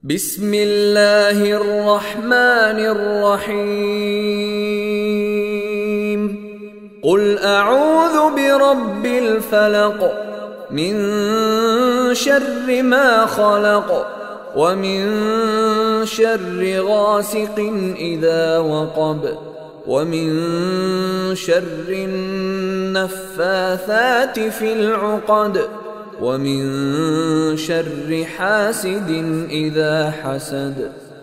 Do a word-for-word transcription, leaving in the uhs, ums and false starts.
بسم الله الرحمن الرحيم قل أعوذ برب الفلق من شر ما خلق ومن شر غاسق إذا وقب ومن شر النفاثات في العقد ومن شر حاسد إذا حسد.